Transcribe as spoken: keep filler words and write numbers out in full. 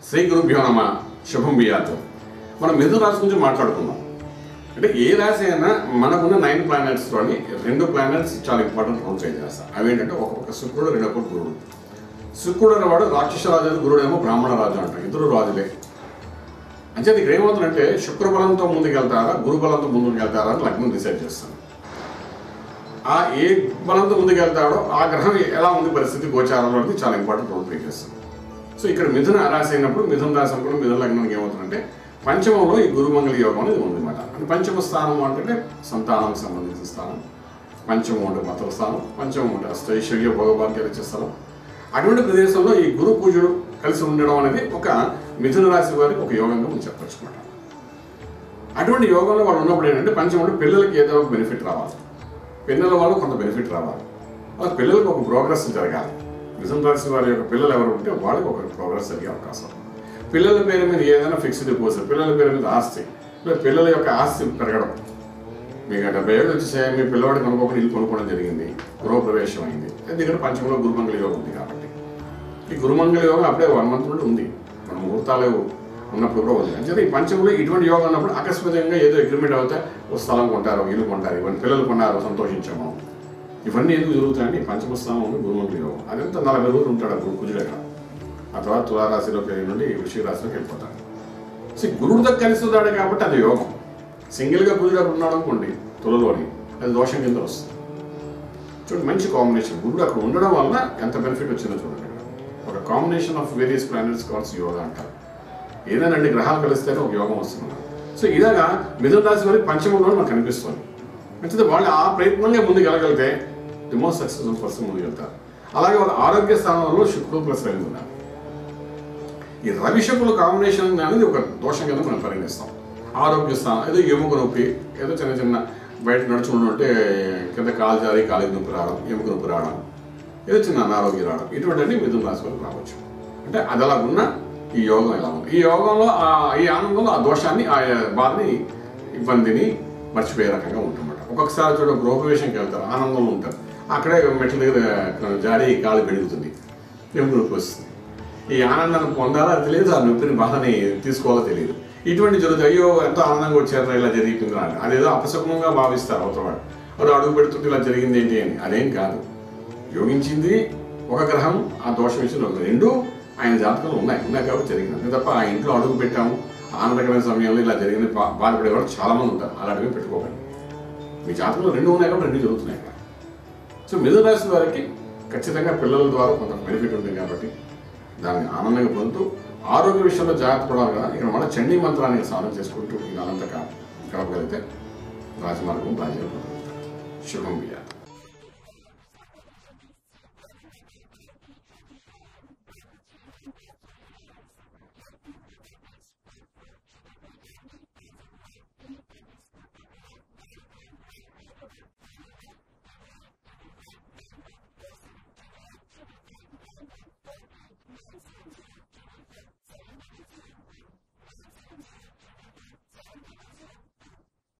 శ్రీ గురుభ్యో నమ శుభం బియాత్. మనం మిథున రాశి గురించి మాట్లాడుకుందాం. అంటే ఏ రాశి అయినా మనకున్న నైన్ ప్లానెట్స్లోని రెండు ప్లానెట్స్ చాలా ఇంపార్టెంట్ రోల్ ప్లే చేస్తారు. అవి ఏంటంటే ఒక్కొక్క శుక్రుడు, రెండొక గురుడు. శుక్రుడు అనేవాడు రాక్షస రాజు, గురుడు ఏమో బ్రాహ్మణ రాజు అంటారు. ఇద్దరు రాజులే. అంటే ఇక్కడ ఏమవుతుందంటే శుక్రబలంతో ముందుకు వెళ్తారా, గురుబలంతో ముందుకు వెళ్తారా అని లగ్నం డిసైడ్ చేస్తాను. ఆ ఏ బలంతో ముందుకు వెళ్తాడో ఆ గ్రహం ఎలా ఉంది పరిస్థితి గోచారంలో అనేది చాలా ఇంపార్టెంట్ రోల్ ప్లే చేస్తుంది. సో ఇక్కడ మిథున రాశి అయినప్పుడు మిథున రాశి అనుకున్న మిథున లగ్నానికి ఏమవుతుందంటే పంచమంలో ఈ గురుమంగళ యోగం అనేది ఉందన్నమాట. అంటే పంచమ స్థానం అంటే సంతానానికి సంబంధించిన స్థానం, పంచమం అంటే మతల స్థానం, పంచమం అంటే అష్టైశ్వర్య భోగభాగ్యాలు ఇచ్చే స్థలం. అటువంటి ప్రదేశంలో ఈ గురు పూజలు కలిసి ఉండడం అనేది ఒక మిథున రాశి వారికి ఒక యోగంగా మనం చెప్పచ్చు అన్నమాట. అటువంటి యోగంలో వాళ్ళు ఉన్నప్పుడు ఏంటంటే పంచమంలో పిల్లలకి ఏదో ఒక బెనిఫిట్ రావాలి, పిల్లల వాళ్ళు కొంత బెనిఫిట్ రావాలి, వాళ్ళ పిల్లలకు ఒక ప్రోగ్రెస్ జరగాలి. మిథున రాశి వారి యొక్క పిల్లలు ఎవరు ఉంటే వాళ్ళకి ఒక ప్రోగ్రెస్ జరిగే అవకాశం. పిల్లల పేరు మీద ఏదైనా ఫిక్స్డ్ డిపాజిట్, పిల్లల పేరు మీద ఆస్తి, పిల్లల యొక్క ఆస్తి పెరగడం. మీకు డెబ్బై ఏళ్ళు వచ్చేసాయి, మీ పిల్లవాడికి అనుకోకుండా ఇల్లు కొనుక్కోవడం జరిగింది, గృహప్రవేశం అయింది. ఎందుకంటే పంచమంలో గురుమంగళ యోగం ఉంది కాబట్టి ఈ గురుమంగళ యోగం అప్పుడే వన్ మంత్ నుండి ఉంది, మన ముహూర్తాలు ఉన్నప్పుడు కూడా ఉంది. అంటే ఈ పంచమంలో ఇటువంటి యోగం ఉన్నప్పుడు అకస్మాత్తుగా ఏదో అగ్రిమెంట్ అవుతే ఓ స్థలం కొంటారు, ఇల్లు కొంటారు, ఇవన్నీ పిల్లలు కొన్నారు, సంతోషించాము. ఇవన్నీ ఎందుకు జరుగుతాయండి? పంచమ స్థానం ఉంది గురుమంగళ యోగం. అదంతా నలభై రోజులు ఉంటాడు ఆ గురు కుజుడు అక్కడ. ఆ తర్వాత తులారాశిలోకి నుండి వృశ్చిక రాశిలోకి వెళ్ళిపోతాడు. సో గురుడితో కలిసి ఉన్నాడు కాబట్టి అది యోగం. సింగిల్గా కుజుడు అక్కడ ఉన్నాడు అనుకోండి తులలోని, అది దోషం కింద వస్తుంది. చూడండి, మంచి కాంబినేషన్. గురుడు అక్కడ ఉండడం వల్ల ఎంత బెనిఫిట్ వచ్చిందో చూడండి. ఒక combination of various planets calls yoga అంటారు. ఏదైనా రెండు గ్రహాలు కలిస్తేనే ఒక యోగం వస్తుంది. సో ఇలాగా మిథున రాశి వారికి పంచమంలో మనకు కనిపిస్తుంది. అంటే వాళ్ళు ఆ ప్రయత్నంగా ముందుకు వెళ్ళగలిగితే ది మోస్ట్ సక్సెస్ఫుల్ పర్సన్ ముందుకు వెళ్తారు. అలాగే వాళ్ళ ఆరోగ్య స్థానంలో శుక్రుడు ప్లస్ రవి ఉన్నారు. ఈ రవి శుక్రుల కాంబినేషన్ అనేది ఒక దోషం కింద మనం పరిగణిస్తాం. ఆరోగ్య స్థానం ఏదో ఎముక నొప్పి, ఏదో చిన్న చిన్న బయట నడుచుకుంటుంటే కింద కాలు జారి కాలికి నొప్పి రావడం, ఎముక నొప్పి రావడం, ఏదో చిన్న అనారోగ్యం రావడం, ఇటువంటివన్నీ మిథున రాశి వరకు రావచ్చు. అంటే అది అలాగున్న ఈ యోగం ఎలా ఉంది, ఈ యోగంలో ఈ ఆనందంలో ఆ దోషాన్ని, ఆ బాధని, ఇబ్బందిని మర్చిపోయే రకంగా ఉంటుందన్నమాట. ఒక్కొక్కసారి చూడ గృహప్రవేశంకి వెళ్తారు, ఆనందంలో ఉంటారు, అక్కడే మెట్ల దగ్గర జారి కాలు పెరుగుతుంది, ఎముక నొప్పి వస్తుంది. ఈ ఆనందాన్ని పొందాలో తెలియదు, ఆ నొప్పిని బాధని తీసుకోవాలో తెలియదు. ఇటువంటి జరుగుతుంది. అయ్యో ఎంతో ఆనందంగా వచ్చారు, ఇలా జరిగింది అని అదేదో అపశకునంగా భావిస్తారు అవతలవాడు. అది అడుగు పెడుతుంటే ఇలా జరిగింది ఏంటి అని. అదేం కాదు. యోగించింది ఒక గ్రహం, ఆ దోషం ఇచ్చిన ఒక రెండు ఆయన జాతకంలో ఉన్నాయి ఉన్నాయి కాబట్టి జరిగింది. అంతే తప్ప ఆ ఇంట్లో అడుగు పెట్టాము ఆనందకరమైన సమయంలో ఇలా జరిగింది బాధపడేవాడు చాలామంది ఉంటారు. అలాంటివి పెట్టుకోకండి. మీ జాతకంలో రెండు ఉన్నాయి కాబట్టి రెండు జరుగుతున్నాయి ఇక్కడ. సో మిథున రాశి వారికి ఖచ్చితంగా పిల్లల ద్వారా కొంత బెనిఫిట్ ఉంటుంది కాబట్టి దాన్ని ఆనందంగా పొందుతూ ఆరోగ్య విషయంలో జాగ్రత్త పడాలి కదా. ఇక్కడ మన చండీ మంత్రాన్ని సాధన చేసుకుంటూ ఇదంతా గడపగలిగితే రాజమార్గం రాజ్యం శుభం బియ్యాలి.